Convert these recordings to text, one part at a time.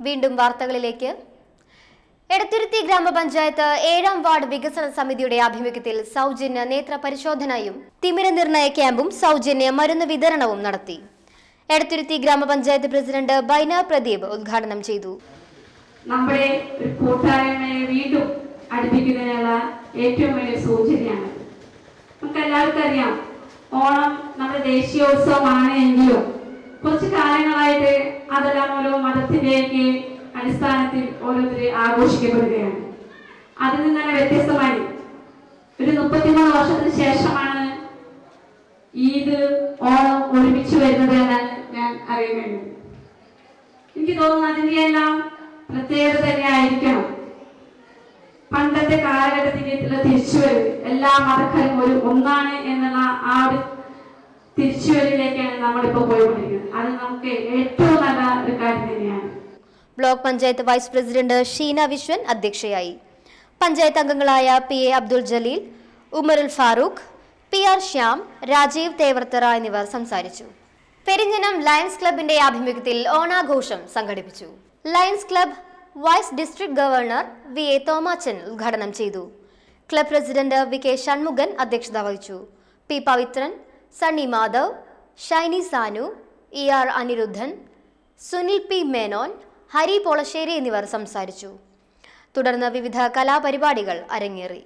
വീണ്ടും വാർത്തകളിലേക്ക്. എടത്തുരുത്തി ഗ്രാമപഞ്ചായത്ത് 7ാം വാർഡ് വികസന സമിതിയുടെ ആഭിമുഖ്യത്തിൽ സൗജന്യ നേത്ര പരിശോധനയും തിമിര നിർണയ ക്യാമ്പും സൗജന്യ മരുന്ന് വിതരണവും നടത്തി. എടത്തുരുത്തി ഗ്രാമപഞ്ചായത്ത് പ്രസിഡന്റ് ബൈന പ്രദീപ് ഉദ്ഘാടനം ചെയ്തു. നമ്മുടെ കൂട്ടായ്മയെ വീണ്ടും അടുപ്പിക്കുന്നതിനുള്ള ഏറ്റവും വലിയ സൂചനയാണ്. നമുക്ക് എല്ലാവർക്കും അറിയാം, ഓണം നമ്മുടെ ദേശീയോത്സവമാണ് എങ്കിലും കുറച്ച് കാലങ്ങളായിട്ട് അതെല്ലാം ഓരോ മതത്തിന്റെയൊക്കെ അടിസ്ഥാനത്തിൽ ഓരോരുത്തർ ആഘോഷിക്കപ്പെടുകയാണ്. അതിൽ നിന്ന് തന്നെ വ്യത്യസ്തമായി ഒരു 33 വർഷത്തിന് ശേഷമാണ് ഈദ് ഓണം ഒരുമിച്ച് വരുന്നത് എന്ന് ഞാൻ അറിയുന്നുണ്ട്. എനിക്ക് തോന്നുന്നു അതിന്റെ എല്ലാം പ്രത്യേകത തന്നെയായിരിക്കണം. പണ്ടത്തെ കാലഘട്ടത്തിലേക്കുള്ള തിരിച്ചുവരവ്, എല്ലാ മതക്കാരും ഒന്നാണ് എന്നുള്ള ആ ഒരു തിരിച്ചുവരവിലേക്കാണ് നമ്മളിപ്പോൾ പോയിക്കൊണ്ടിരിക്കുന്നത്. അത് നമുക്ക് ഏറ്റവും നല്ല ഒരു കാര്യം തന്നെയാണ്. Block panchayat vice president Sheena Viswan അധ്യക്ഷയായി. പഞ്ചായത്ത് അംഗങ്ങളായ PA അബ്ദുൾ ജലീൽ, ഉമറുൽ ഫാറൂഖ്, PR ശ്യാം, രാജീവ് തേവർത്തറ എന്നിവർ സംസാരിച്ചു. പെരിഞ്ഞനം ലയൺസ് ക്ലബിന്റെ ആഭിമുഖ്യത്തിൽ ഓണാഘോഷം സംഘടിപ്പിച്ചു. Lions club vice district governor VA Thomachan ഉദ്ഘാടനം ചെയ്തു. ക്ലബ് പ്രസിഡന്റ് VK ഷൺമുഖൻ അധ്യക്ഷത വഹിച്ചു. P Pavithran, Sunny Madhav, Shiny Sanu, ER Anirudhan, Sunil P Menon, Hari Polassery എന്നിവർ സംസാരിച്ചു. തുടർന്ന് വിവിധ കലാപരിപാടികൾ അരങ്ങേറി.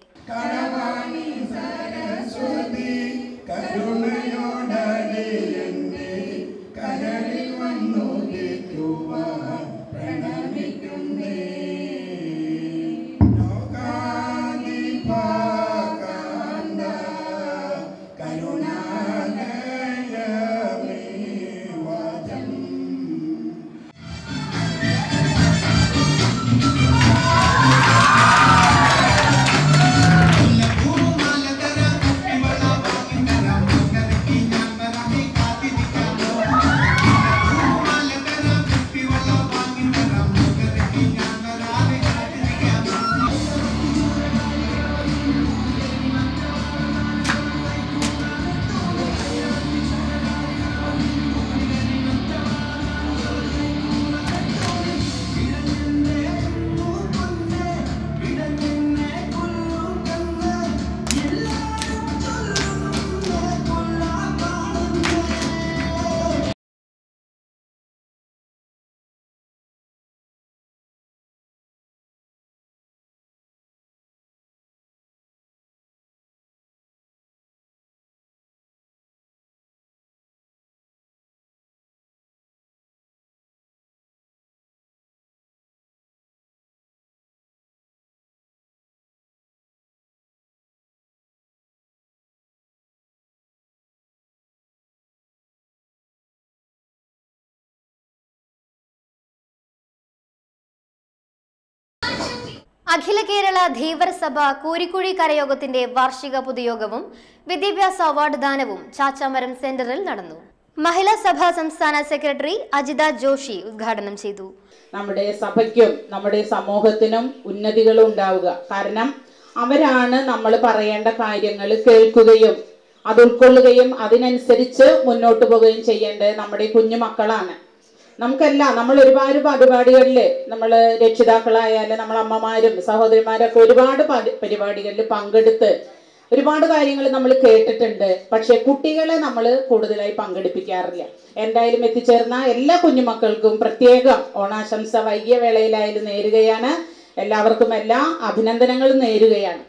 അഖില കേരള ധീവരസഭ കൂരിക്കുഴി കരയോഗത്തിന്റെ വാർഷിക പൊതുയോഗവും വിദ്യാഭ്യാസ അവാർഡ് ദാനവും ചാച്ചാമരം സെന്ററിൽ നടന്നു. മഹിളാ സഭാ സംസ്ഥാന സെക്രട്ടറി അജിത ജോഷി ഉദ്ഘാടനം ചെയ്തു. നമ്മുടെ സഭയ്ക്കും നമ്മുടെ സമൂഹത്തിനും ഉന്നതികളും ഉണ്ടാവുക. കാരണം അവരാണ് നമ്മൾ പറയേണ്ട കാര്യങ്ങൾ കേൾക്കുകയും അത് ഉൾക്കൊള്ളുകയും അതിനനുസരിച്ച് മുന്നോട്ട് പോവുകയും ചെയ്യേണ്ടത് നമ്മുടെ കുഞ്ഞുമക്കളാണ്. നമുക്കെല്ലാം നമ്മൾ ഒരുപാട് പരിപാടികളിൽ നമ്മൾ രക്ഷിതാക്കളായാലും നമ്മൾ അമ്മമാരും സഹോദരിമാരൊക്കെ ഒരുപാട് പരിപാടികളിൽ പങ്കെടുത്ത് ഒരുപാട് കാര്യങ്ങൾ നമ്മൾ കേട്ടിട്ടുണ്ട്. പക്ഷെ കുട്ടികളെ നമ്മൾ കൂടുതലായി പങ്കെടുപ്പിക്കാറില്ല. എന്തായാലും എത്തിച്ചേർന്ന എല്ലാ കുഞ്ഞുമക്കൾക്കും പ്രത്യേകം ഓണാശംസ വൈകിയ വേളയിലായാലും നേരുകയാണ്. എല്ലാവർക്കും എല്ലാ അഭിനന്ദനങ്ങളും നേരുകയാണ്.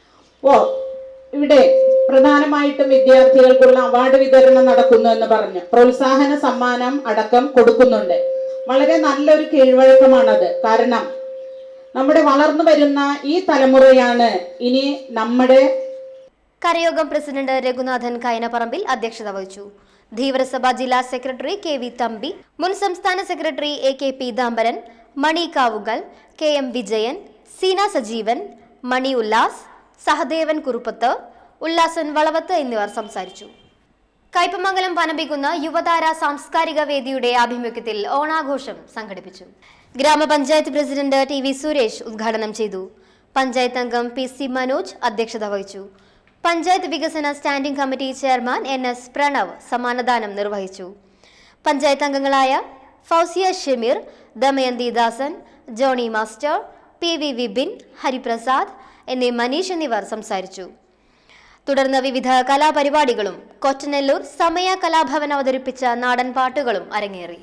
ഇവിടെ പ്രധാനമായിട്ടും വിദ്യാർത്ഥികൾക്കുള്ള അവാർഡ് വിതരണം നടക്കുന്നു എന്ന് പറഞ്ഞു. പ്രോത്സാഹന സമ്മാനം അടക്കം കൊടുക്കുന്നുണ്ട്. വളരെ നല്ലൊരു കീഴ്വഴക്കമാണത്. കാരണം നമ്മുടെ വളർന്നു വരുന്ന ഈ തലമുറയാണ് ഇനി നമ്മുടെ. കരയോഗം പ്രസിഡന്റ് രഘുനാഥൻ കയനപ്പറമ്പിൽ അധ്യക്ഷത വഹിച്ചു. ധീവരസഭ ജില്ലാ സെക്രട്ടറി KV തമ്പി, മുൻ സംസ്ഥാന secretary AK Peethambaran, Mani Kavukal, KM Vijayan, Seena Sajeevan, Mani Ullas, Sahadevan Kuruppath, Ullasan Valavath എന്നിവർ സംസാരിച്ചു. കയ്പമംഗലം പനമ്പിക്കുന്ന യുവതാര സാംസ്കാരിക വേദിയുടെ ആഭിമുഖ്യത്തിൽ ഓണാഘോഷം സംഘടിപ്പിച്ചു. ഗ്രാമപഞ്ചായത്ത് പ്രസിഡന്റ് TV സുരേഷ് ഉദ്ഘാടനം ചെയ്തു. പഞ്ചായത്ത് അംഗം PC മനോജ് അധ്യക്ഷത വഹിച്ചു. പഞ്ചായത്ത് വികസന standing committee chairman NS Pranav സമ്മാനദാനം നിർവഹിച്ചു. പഞ്ചായത്ത് അംഗങ്ങളായ Fousiya Shameer, Damayanthi Dasan, Johnny master, PV Vipin, Hariprasad, Manish എന്നിവർ സംസാരിച്ചു. തുടർന്ന് വിവിധ കലാപരിപാടികളും കൊറ്റനെല്ലൂർ സമയ കലാഭവൻ അവതരിപ്പിച്ച നാടൻ പാട്ടുകളും അരങ്ങേറി.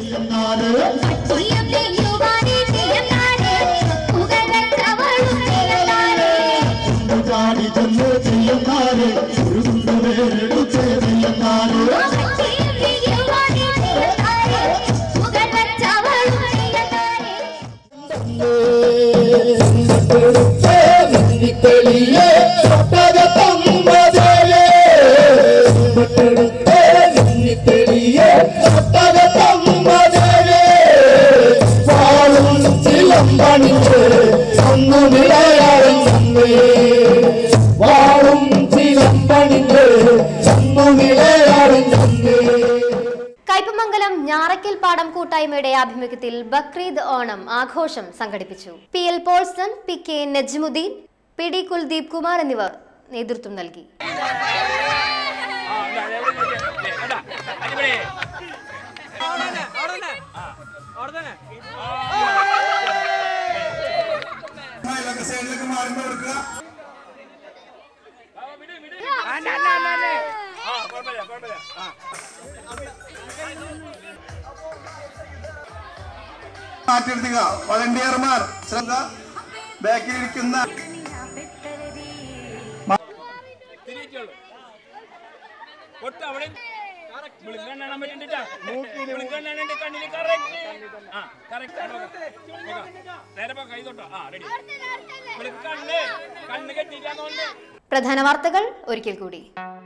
കയ്പമംഗലം ഞാറയ്ക്കൽ പാടം കൂട്ടായ്മയുടെ ആഭിമുഖ്യത്തിൽ ബക്രീദ് ഓണം ആഘോഷം സംഘടിപ്പിച്ചു. PL Paulson, PK Najmuddin, PD Kuldeep Kumar എന്നിവർ നേതൃത്വം നൽകി. മാറ്റിയെടുക്കുക. വളണ്ടിയർമാർ ശ്രദ്ധ. ബാക്കിലിരിക്കുന്ന പ്രധാന വാർത്തകൾ ഒരിക്കൽ കൂടി.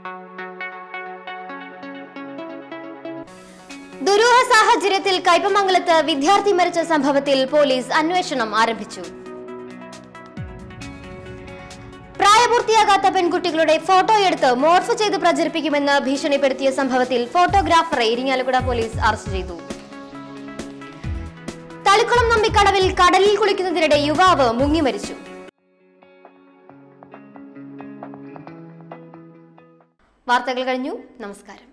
ദുരൂഹ സാഹചര്യത്തിൽ കയ്പമംഗലത്ത് വിദ്യാർത്ഥി മരിച്ച സംഭവത്തിൽ പോലീസ് അന്വേഷണം ആരംഭിച്ചു. പ്രായപൂർത്തിയാകാത്ത പെൺകുട്ടികളുടെ ഫോട്ടോയെടുത്ത് മോർഫ് ചെയ്ത് പ്രചരിപ്പിക്കുമെന്ന് ഭീഷണിപ്പെടുത്തിയ സംഭവത്തിൽ ഫോട്ടോഗ്രാഫറെ ഇരിങ്ങാലക്കുട പോലീസ് അറസ്റ്റ് ചെയ്തു. തളിക്കുളം നമ്പിക്കടവിൽ കടലിൽ കുളിക്കുന്നതിനിടെ യുവാവ് മുങ്ങി മരിച്ചു. വാർത്തകൾ കഴിഞ്ഞു. നമസ്കാരം.